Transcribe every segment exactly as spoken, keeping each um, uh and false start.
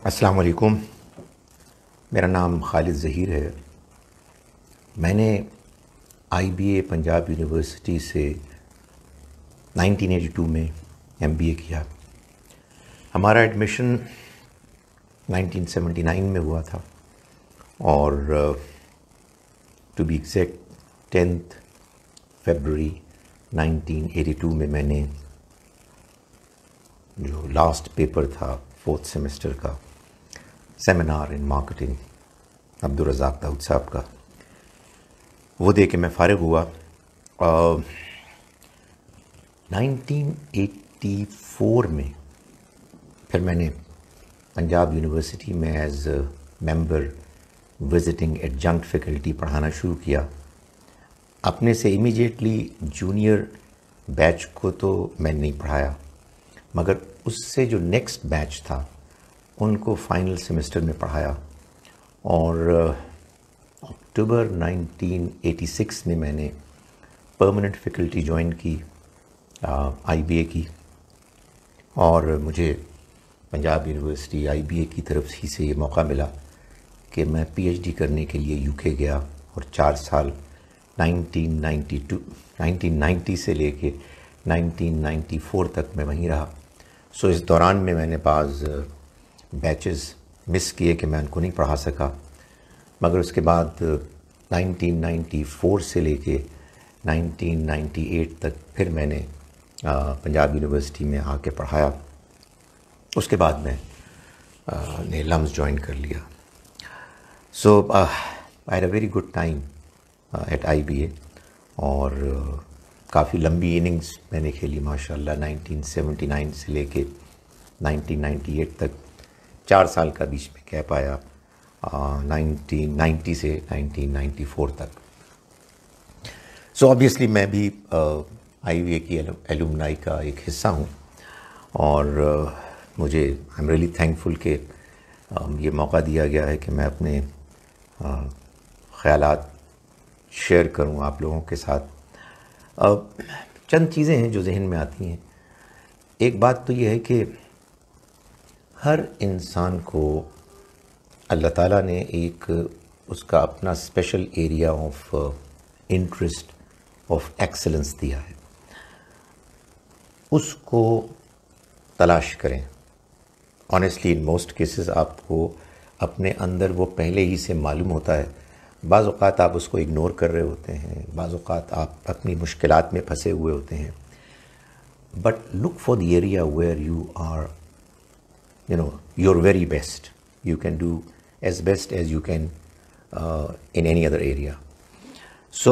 السلام علیکم، میرا نام خالد ظہیر ہے۔ میں نے I B A Punjab university سے نائنٹین ایٹی ٹو میں ایم بی اے کیا۔ ہمارا ایڈمیشن نائنٹین سیونٹی نائن میں ہوا تھا اور to be exact tenth February nineteen eighty two میں میں نے جو لاسٹ پیپر تھا فورتھ سیمسٹر کا، seminar in marketing Abdul Razzaq Dawood صاحب کا، وہ دے کے میں فارغ ہوا۔ نائنٹین ایٹی فور میں پھر میں نے پنجاب یونیورسٹی میں as a member visiting adjunct faculty پڑھانا شروع کیا۔ اپنے سے امیجیٹلی جونیئر بیچ کو تو میں نے نہیں پڑھایا، مگر اس سے جو نیکسٹ بیچ تھا ان کو فائنل سیمسٹر میں پڑھایا، اور اکتوبر نائنٹین ایٹی سکس میں میں نے پرماننٹ فیکلٹی جوائن کی آئی بی اے کی، اور مجھے Punjab university I B A کی طرف ہی سے یہ موقع ملا کہ میں پی ایچ ڈی کرنے کے لیے یو کے گیا، اور چار سال nineteen ninety to nineteen ninety سے لے کے نائنٹین نائنٹی فور تک میں وہیں رہا۔ سو اس دوران میں میں نے بعض بیچز مس کیے کہ میں ان کو نہیں پڑھا سکا، مگر اس کے بعد نائنٹین نائنٹی فور سے لے کے نائنٹین نائنٹی ایٹ تک پھر میں نے پنجاب یونیورسٹی میں آ کے پڑھایا۔ اس کے بعد میں نے لمز جوائن کر لیا۔ So I had a very good time at I B A, اور کافی لمبی اننگز میں نے کھیلی ماشاء اللہ۔ نائنٹین سیونٹی نائن سے لے کے نائنٹین نائنٹی ایٹ تک چار سال کا بیچ میں گیپ آیا، نائنٹین نائنٹی سے نائنٹین نائنٹی فور تک۔ سو آبویسلی میں بھی آئی بی اے کی ایلومنائی کا ایک حصہ ہوں، اور مجھے آئی ایم ریئلی تھینکفل کہ یہ موقع دیا گیا ہے کہ میں اپنے خیالات شیئر کروں آپ لوگوں کے ساتھ۔ چند چیزیں ہیں جو ذہن میں آتی ہیں۔ ایک بات تو یہ ہے کہ ہر انسان کو اللہ تعالیٰ نے ایک اس کا اپنا special area of interest of excellence دیا ہے، اس کو تلاش کریں۔ آنیسٹلی ان موسٹ کیسز آپ کو اپنے اندر وہ پہلے ہی سے معلوم ہوتا ہے۔ بعض اوقات آپ اس کو اگنور کر رہے ہوتے ہیں، بعض اوقات آپ اپنی مشکلات میں پھنسے ہوئے ہوتے ہیں، but look for the area where you are you know your very best, you can do as best as you can in any other area. So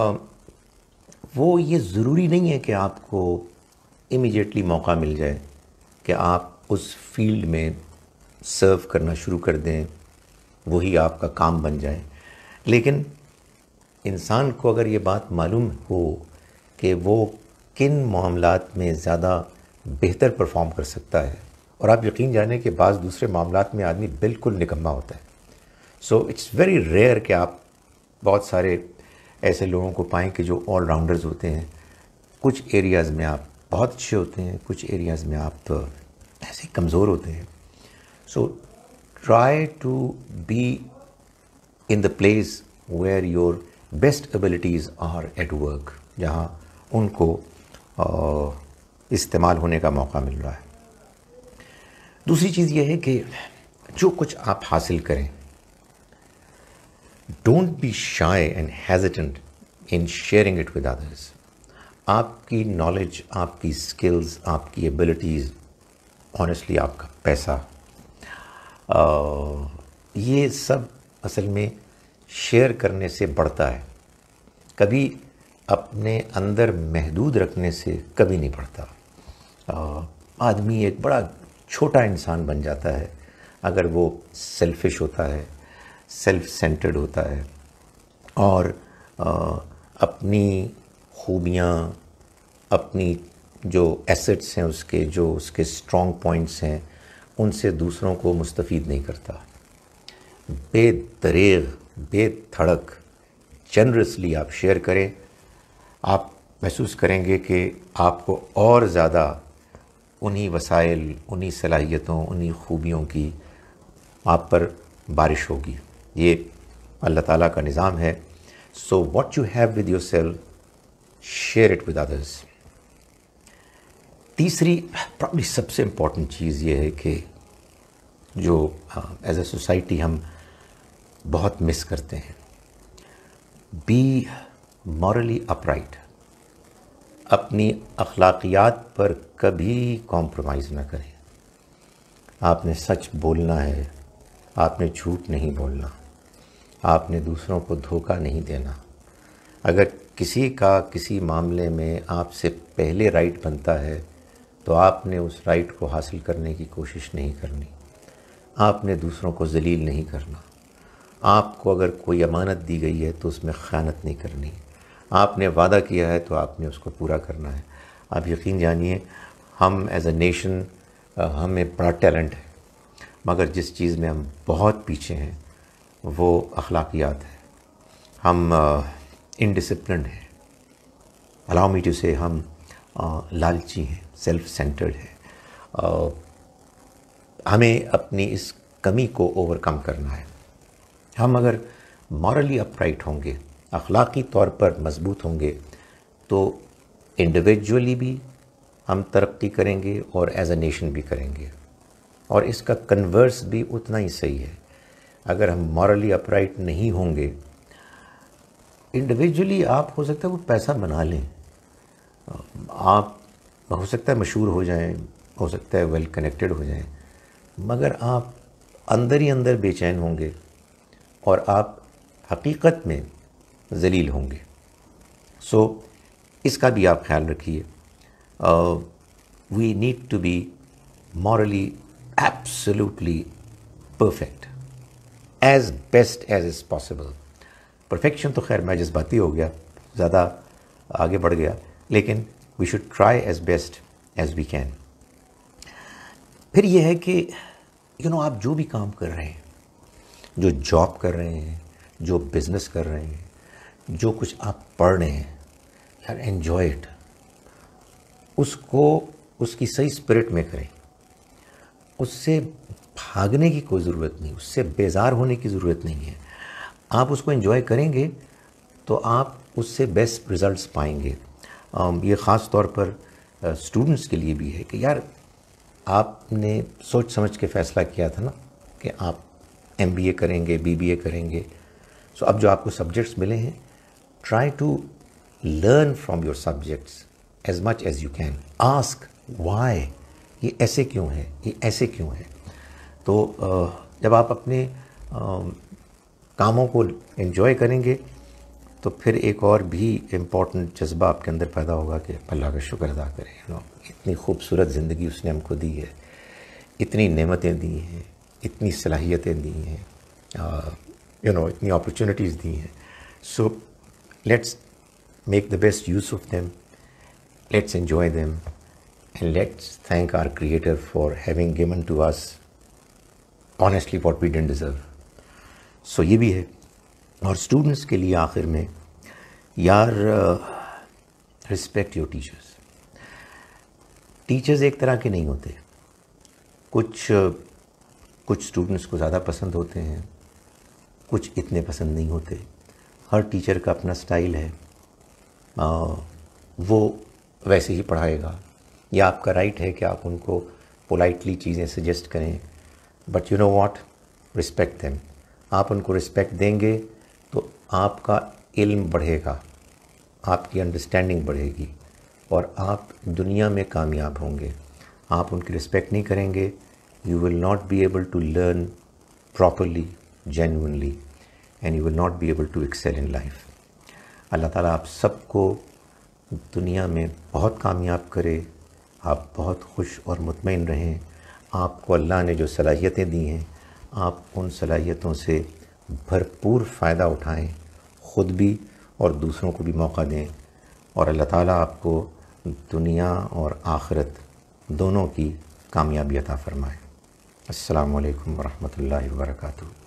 وہ یہ ضروری نہیں ہے کہ آپ کو امیجیٹلی موقع مل جائے کہ آپ اس فیلڈ میں سرو کرنا شروع کر دیں، وہی آپ کا کام بن جائے، لیکن انسان کو اگر یہ بات معلوم ہو کہ وہ کن معاملات میں زیادہ بہتر پرفارم کر سکتا ہے، اور آپ یقین جانیں کہ بعض دوسرے معاملات میں آدمی بالکل نکما ہوتا ہے۔ سو اٹس ویری ریئر کہ آپ بہت سارے ایسے لوگوں کو پائیں کہ جو آل راؤنڈرز ہوتے ہیں۔ کچھ ایریاز میں آپ بہت اچھے ہوتے ہیں، کچھ ایریاز میں آپ ایسے کمزور ہوتے ہیں۔ So try to be in the place where your best abilities are at work، جہاں ان کو استعمال ہونے کا موقع مل رہا ہے۔ دوسری چیز یہ ہے کہ جو کچھ آپ حاصل کریں، don't be shy and hesitant in sharing it with others۔ آپ کی نالج، آپ کی اسکلز، آپ کی ایبلٹیز، آنیسٹلی آپ کا پیسہ، یہ سب اصل میں شیئر کرنے سے بڑھتا ہے، کبھی اپنے اندر محدود رکھنے سے کبھی نہیں بڑھتا۔ آدمی ایک بڑا چھوٹا انسان بن جاتا ہے اگر وہ سیلفش ہوتا ہے، سیلف سینٹرڈ ہوتا ہے، اور اپنی خوبیاں، اپنی جو ایسٹس ہیں، اس کے جو اس کے اسٹرانگ پوائنٹس ہیں، ان سے دوسروں کو مستفید نہیں کرتا۔ بے دریغ، بے دھڑک، جنرسلی آپ شیئر کریں، آپ محسوس کریں گے کہ آپ کو اور زیادہ انہی وسائل، انہی صلاحیتوں، انہی خوبیوں کی آپ پر بارش ہوگی. یہ اللہ تعالیٰ کا نظام ہے. So what you have with yourself share it with others. تیسری پرابلی سب سے امپورٹنٹ چیز یہ ہے کہ جو ایز اے سوسائٹی ہم بہت مس کرتے ہیں، بی مورلی اپرائٹ. اپنی اخلاقیات پر کبھی کمپرومائز نہ کریں. آپ نے سچ بولنا ہے، آپ نے جھوٹ نہیں بولنا، آپ نے دوسروں کو دھوکہ نہیں دینا. اگر کسی کا کسی معاملے میں آپ سے پہلے رائٹ بنتا ہے تو آپ نے اس رائٹ کو حاصل کرنے کی کوشش نہیں کرنی. آپ نے دوسروں کو ذلیل نہیں کرنا. آپ کو اگر کوئی امانت دی گئی ہے تو اس میں خیانت نہیں کرنی. آپ نے وعدہ کیا ہے تو آپ نے اس کو پورا کرنا ہے. آپ یقین جانیے ہم ایز اے نیشن ہمیں بڑا ٹیلنٹ ہے، مگر جس چیز میں ہم بہت پیچھے ہیں وہ اخلاقیات ہے. ہم انڈسپلنڈ ہیں، الاؤ می ٹو سے ہم لالچی ہیں، سیلف سینٹرڈ ہیں. ہمیں اپنی اس کمی کو اوور کم کرنا ہے. ہم اگر مورلی اپرائٹ ہوں گے، اخلاقی طور پر مضبوط ہوں گے، تو انڈیویجولی بھی ہم ترقی کریں گے اور ایز اے نیشن بھی کریں گے. اور اس کا کنورس بھی اتنا ہی صحیح ہے. اگر ہم مورلی اپرائٹ نہیں ہوں گے، انڈیویجولی آپ ہو سکتا ہے وہ پیسہ بنا لیں، آپ ہو سکتا ہے مشہور ہو جائیں، ہو سکتا ہے ویل کنیکٹڈ ہو جائیں، مگر آپ اندر ہی اندر بے چین ہوں گے اور آپ حقیقت میں ذلیل ہوں گے. سو اس کا بھی آپ خیال رکھیے. We need to be morally absolutely perfect as best as is possible. Perfection تو خیر میں جذباتی ہو گیا، زیادہ آگے بڑھ گیا، لیکن we should try as best as we can. پھر یہ ہے کہ یو نو آپ جو بھی کام کر رہے ہیں، جو جاب کر رہے ہیں، جو بزنس کر رہے ہیں، جو کچھ آپ پڑھ رہے ہیں، یار انجوائے اٹ. اس کو اس کی صحیح اسپرٹ میں کریں. اس سے بھاگنے کی کوئی ضرورت نہیں، اس سے بیزار ہونے کی ضرورت نہیں ہے. آپ اس کو انجوائے کریں گے تو آپ اس سے بیسٹ رزلٹس پائیں گے. یہ خاص طور پر اسٹوڈنٹس کے لیے بھی ہے کہ یار آپ نے سوچ سمجھ کے فیصلہ کیا تھا نا کہ آپ ایم بی اے کریں گے، بی بی اے کریں گے. سو اب جو آپ کو سبجیکٹس ملے ہیں، try to learn from your subjects as much as you can. Ask why, یہ ایسے کیوں ہے، یہ ایسے کیوں ہے. تو جب آپ اپنے کاموں کو انجوائے کریں گے تو پھر ایک اور بھی امپورٹنٹ جذبہ آپ کے اندر پیدا ہوگا کہ اللہ کا شکر ادا کریں. یو نو اتنی خوبصورت زندگی اس نے ہم کو دی ہے، اتنی نعمتیں دی ہیں، اتنی صلاحیتیں دی ہیں، یو نو اتنی اپرچونیٹیز دی ہیں. So let's make the best use of them, let's enjoy them and let's thank our creator for having given to us honestly what we didn't deserve. So یہ بھی ہے. اور اسٹوڈنٹس کے لیے آخر میں یار رسپیکٹ یور ٹیچرز. ٹیچرز ایک طرح کے نہیں ہوتے. کچھ کچھ اسٹوڈنٹس کو زیادہ پسند ہوتے ہیں، کچھ اتنے پسند نہیں ہوتے. ہر ٹیچر کا اپنا سٹائل ہے، وہ ویسے ہی پڑھائے گا. یا آپ کا رائٹ ہے کہ آپ ان کو پولائٹلی چیزیں سجیسٹ کریں، but you know what, respect them. آپ ان کو رسپیکٹ دیں گے تو آپ کا علم بڑھے گا، آپ کی انڈرسٹینڈنگ بڑھے گی اور آپ دنیا میں کامیاب ہوں گے. آپ ان کی رسپیکٹ نہیں کریں گے، you will not be able to learn properly, genuinely, and you will not be able to excel in life. Allah تعالیٰ آپ سب کو دنیا میں بہت کامیاب کرے. آپ بہت خوش اور مطمئن رہیں. آپ کو اللہ نے جو صلاحیتیں دی ہیں، آپ ان صلاحیتوں سے بھرپور فائدہ اٹھائیں، خود بھی اور دوسروں کو بھی موقع دیں، اور اللہ تعالیٰ آپ کو دنیا اور آخرت دونوں کی کامیابی عطا فرمائے. السلام علیکم ورحمۃ اللہ وبرکاتہ.